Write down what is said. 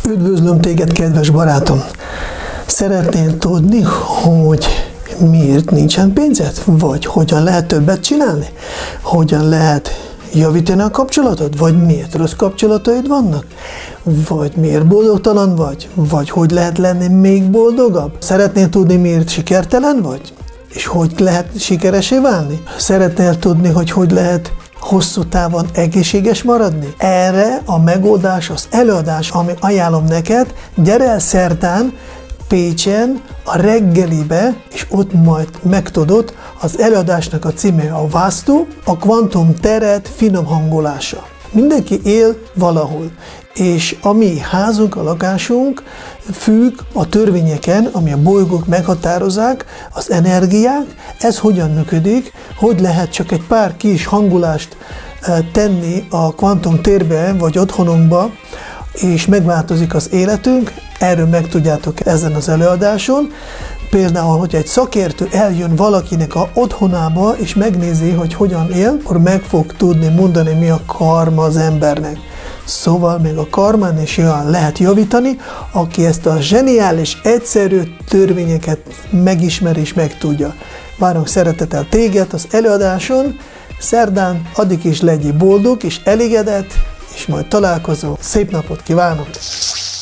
Üdvözlöm téged, kedves barátom! Szeretnél tudni, hogy miért nincsen pénzed? Vagy hogyan lehet többet csinálni? Hogyan lehet javítani a kapcsolatod? Vagy miért rossz kapcsolataid vannak? Vagy miért boldogtalan vagy? Vagy hogy lehet lenni még boldogabb? Szeretnél tudni, miért sikertelen vagy? És hogy lehet sikeresé válni? Szeretnél tudni, hogy lehet hosszú távon egészséges maradni? Erre a megoldás az előadás, ami ajánlom neked. Gyere el szerdán Pécsen a reggelibe, és ott majd megtudod, az előadásnak a címe a Vásztó, a kvantum teret finom hangolása. Mindenki él valahol, és a mi házunk, a lakásunk függ a törvényeken, ami a bolygók meghatározzák, az energiák. Ez hogyan működik, hogy lehet csak egy pár kis hangolást tenni a kvantum térbe, vagy otthonunkba, és megváltozik az életünk. Erről megtudjátok ezen az előadáson. Például, hogy egy szakértő eljön valakinek a otthonába, és megnézi, hogy hogyan él, akkor meg fog tudni mondani, mi a karma az embernek. Szóval még a karmán is olyan lehet javítani, aki ezt a zseniális, egyszerű törvényeket megismer és megtudja. Várunk szeretettel téged az előadáson, szerdán, addig is legyél boldog és elégedett, és majd találkozunk. Szép napot kívánok!